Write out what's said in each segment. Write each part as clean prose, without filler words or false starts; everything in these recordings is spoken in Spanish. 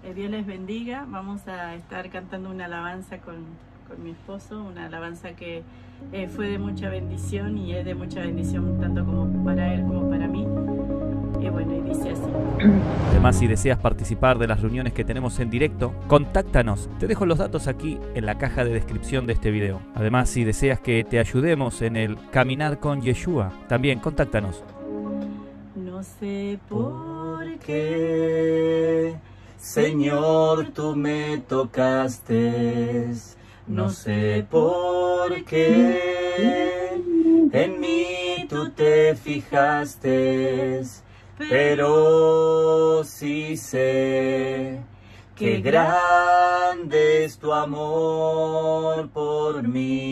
Dios les bendiga. Vamos a estar cantando una alabanza con mi esposo, una alabanza que fue de mucha bendición y es de mucha bendición tanto como para él como para mí. Y bueno, y dice así. Además, si deseas participar de las reuniones que tenemos en directo, contáctanos. Te dejo los datos aquí en la caja de descripción de este video. Además, si deseas que te ayudemos en el caminar con Yeshua, también contáctanos. No sé por qué, Señor, tú me tocaste. No sé por qué en mí tú te fijaste, pero sí sé que grande es tu amor por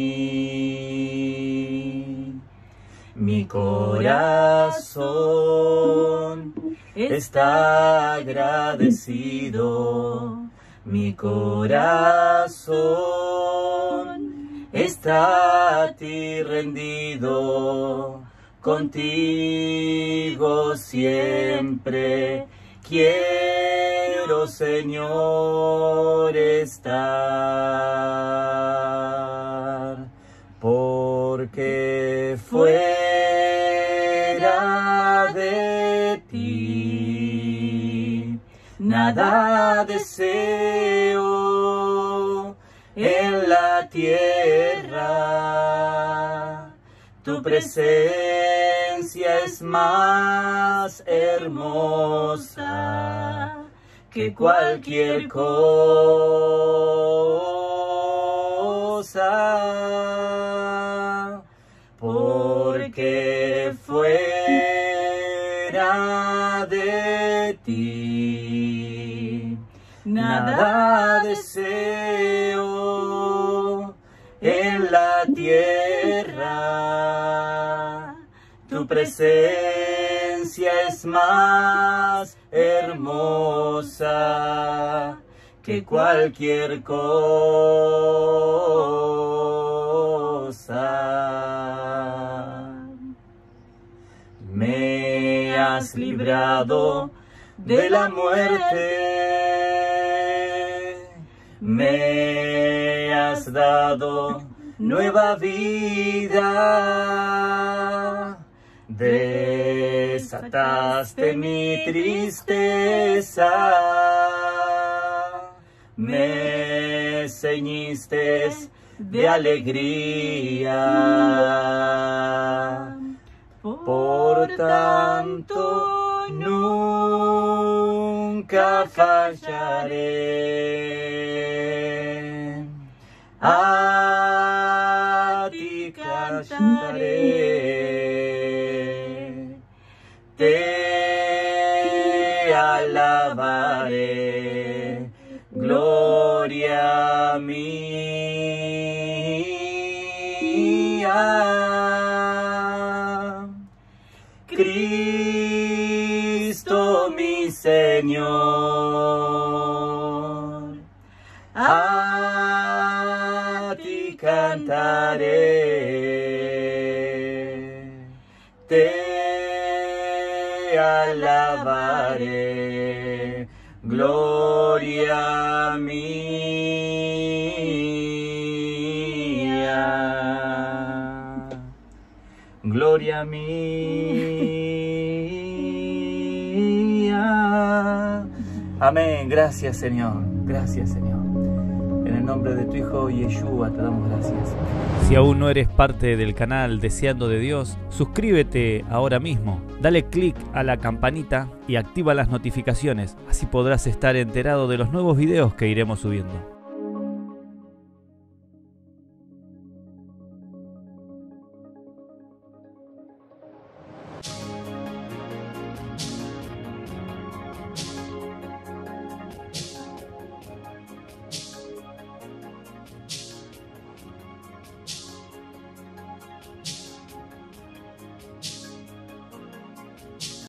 mí. Mi corazón está agradecido, mi corazón está a ti rendido, contigo siempre quiero, Señor, estar, porque fuera de ti nada deseo en la tierra. Tu presencia es más hermosa que cualquier cosa, porque fuera de ti nada deseo en la tierra. Tu presencia es más hermosa que cualquier cosa. Me has librado de la muerte, me has dado nueva vida, desataste mi tristeza, me ceñiste de alegría. Por tanto, nunca fallaré. A ti cantaré, te alabaré, gloria mía. Cristo mi Señor, a ti cantaré, te alabaré, gloria mía, gloria mía. Amén. Gracias, Señor. Gracias, Señor. En el nombre de tu Hijo Yeshua te damos gracias. Si aún no eres parte del canal Deseando de Dios, suscríbete ahora mismo. Dale click a la campanita y activa las notificaciones. Así podrás estar enterado de los nuevos videos que iremos subiendo.